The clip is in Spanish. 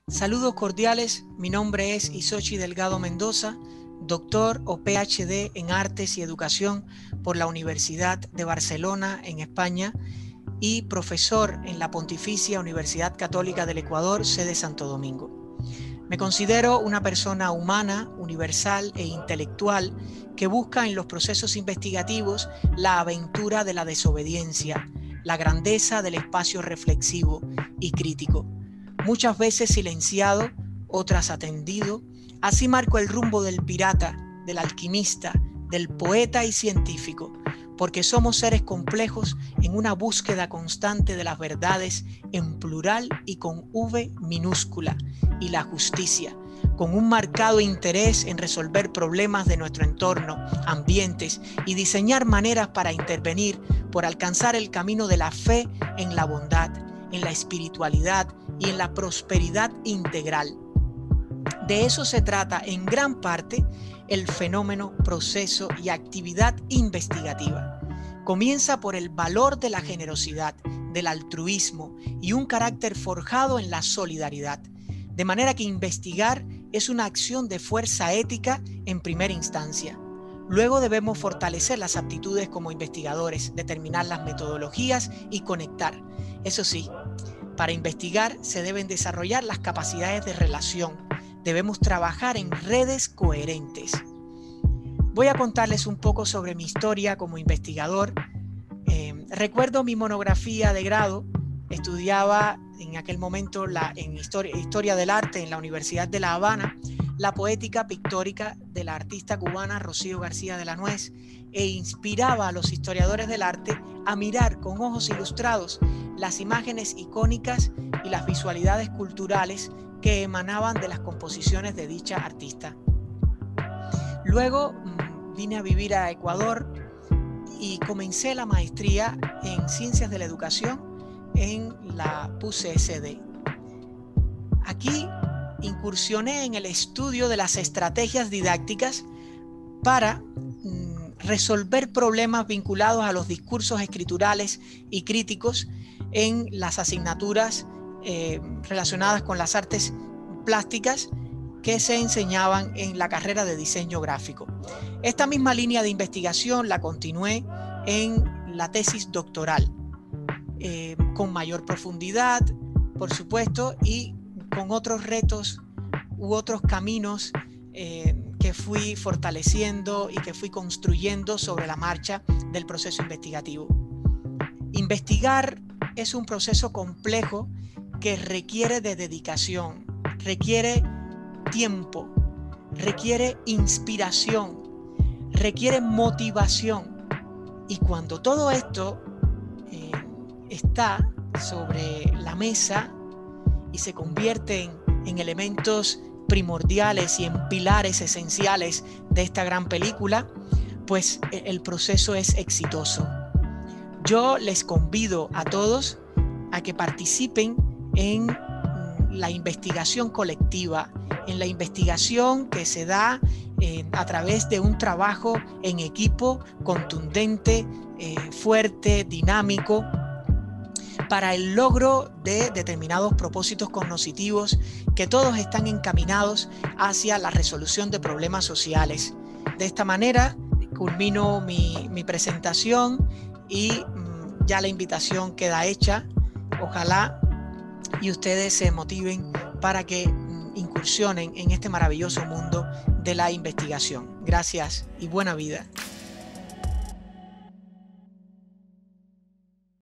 Saludos cordiales, mi nombre es Isochi Delgado Mendoza, doctor o PhD en Artes y Educación por la Universidad de Barcelona en España y profesor en la Pontificia Universidad Católica del Ecuador, sede Santo Domingo. Me considero una persona humana, universal e intelectual que busca en los procesos investigativos la aventura de la desobediencia, la grandeza del espacio reflexivo y crítico. Muchas veces silenciado, otras atendido, así marco el rumbo del pirata, del alquimista, del poeta y científico, porque somos seres complejos en una búsqueda constante de las verdades en plural y con V minúscula, y la justicia, con un marcado interés en resolver problemas de nuestro entorno, ambientes y diseñar maneras para intervenir por alcanzar el camino de la fe en la bondad, en la espiritualidad y en la prosperidad integral. De eso se trata en gran parte el fenómeno, proceso y actividad investigativa. Comienza por el valor de la generosidad, del altruismo y un carácter forjado en la solidaridad. De manera que investigar es una acción de fuerza ética en primera instancia. Luego debemos fortalecer las aptitudes como investigadores, determinar las metodologías y conectar. Eso sí, para investigar se deben desarrollar las capacidades de relación. Debemos trabajar en redes coherentes. Voy a contarles un poco sobre mi historia como investigador. Recuerdo mi monografía de grado. Estudiaba en aquel momento en historia del arte en la Universidad de La Habana, la poética pictórica de la artista cubana Rocío García de la Nuez, e inspiraba a los historiadores del arte a mirar con ojos ilustrados las imágenes icónicas y las visualidades culturales que emanaban de las composiciones de dicha artista. Luego vine a vivir a Ecuador y comencé la maestría en Ciencias de la Educación en la PUCSD. Aquí incursioné en el estudio de las estrategias didácticas para resolver problemas vinculados a los discursos escriturales y críticos en las asignaturas relacionadas con las artes plásticas que se enseñaban en la carrera de diseño gráfico. Esta misma línea de investigación la continué en la tesis doctoral, con mayor profundidad, por supuesto, y con otros retos u otros caminos que fui fortaleciendo y que fui construyendo sobre la marcha del proceso investigativo. Investigar es un proceso complejo que requiere de dedicación, requiere tiempo, requiere inspiración, requiere motivación. Y cuando todo esto está sobre la mesa y se convierte en elementos primordiales y en pilares esenciales de esta gran película, pues el proceso es exitoso. Yo les convido a todos a que participen en la investigación colectiva, en la investigación que se da a través de un trabajo en equipo contundente, fuerte, dinámico, para el logro de determinados propósitos cognitivos que todos están encaminados hacia la resolución de problemas sociales. De esta manera culmino mi presentación y ya la invitación queda hecha. Ojalá y ustedes se motiven para que incursionen en este maravilloso mundo de la investigación. Gracias y buena vida.